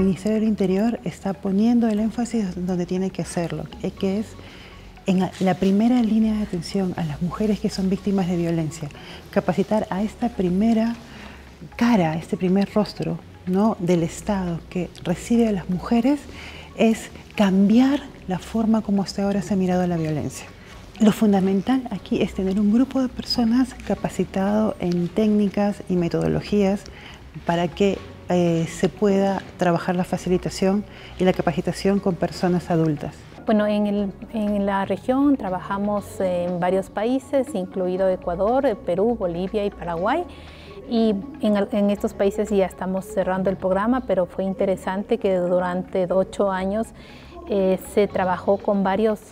Ministerio del Interior está poniendo el énfasis donde tiene que hacerlo, que es en la primera línea de atención a las mujeres que son víctimas de violencia. Capacitar a esta primera cara, este primer rostro, ¿no?, del Estado que recibe a las mujeres, es cambiar la forma como hasta ahora se ha mirado la violencia. Lo fundamental aquí es tener un grupo de personas capacitado en técnicas y metodologías para que se pueda trabajar la facilitación y la capacitación con personas adultas. Bueno, en la región trabajamos en varios países, incluido Ecuador, Perú, Bolivia y Paraguay. Y en estos países ya estamos cerrando el programa, pero fue interesante que durante 8 años se trabajó con varios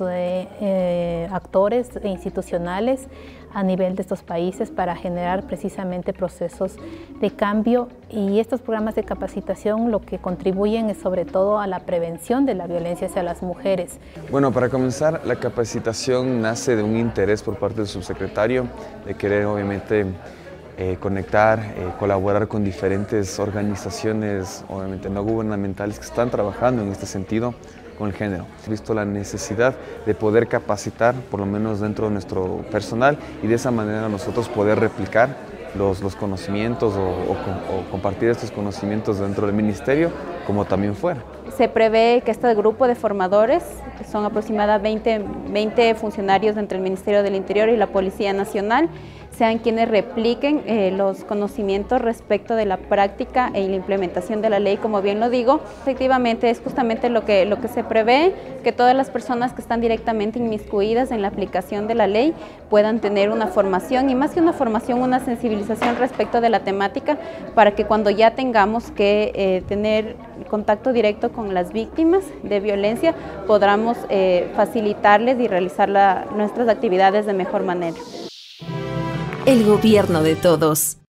actores institucionales a nivel de estos países para generar precisamente procesos de cambio, y estos programas de capacitación lo que contribuyen es sobre todo a la prevención de la violencia hacia las mujeres. Bueno, para comenzar, la capacitación nace de un interés por parte del subsecretario de querer obviamente conectar, colaborar con diferentes organizaciones, obviamente no gubernamentales, que están trabajando en este sentido con el género. He visto la necesidad de poder capacitar, por lo menos dentro de nuestro personal, y de esa manera nosotros poder replicar los conocimientos o compartir estos conocimientos dentro del ministerio, como también fuera. Se prevé que este grupo de formadores, que son aproximadamente 20 funcionarios entre el Ministerio del Interior y la Policía Nacional, sean quienes repliquen los conocimientos respecto de la práctica y la implementación de la ley, como bien lo digo. Efectivamente es justamente lo que se prevé, que todas las personas que están directamente inmiscuidas en la aplicación de la ley puedan tener una formación, y más que una formación, una sensibilización respecto de la temática, para que cuando ya tengamos que tener contacto directo con las víctimas de violencia, podamos facilitarles y realizar nuestras actividades de mejor manera. El gobierno de todos.